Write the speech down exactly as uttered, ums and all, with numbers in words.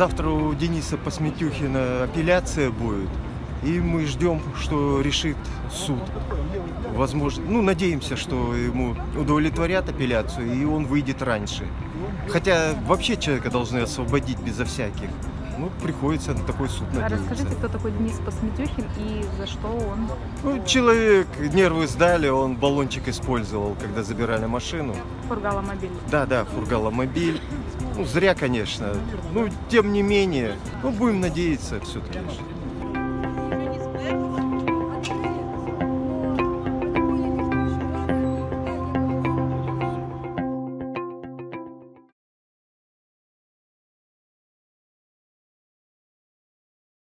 завтра у Дениса Посметюхина апелляция будет. И мы ждем, что решит суд. Возможно, ну, надеемся, что ему удовлетворят апелляцию, и он выйдет раньше. Хотя вообще человека должны освободить безо всяких. Ну, приходится на такой суд надеяться. А расскажите, кто такой Денис Посметюхин и за что он? Ну, человек, нервы сдали, он баллончик использовал, когда забирали машину. Фургала мобиль. Да, да, Фургала мобиль. Ну, зря, конечно. Ну, тем не менее, ну, будем надеяться все-таки.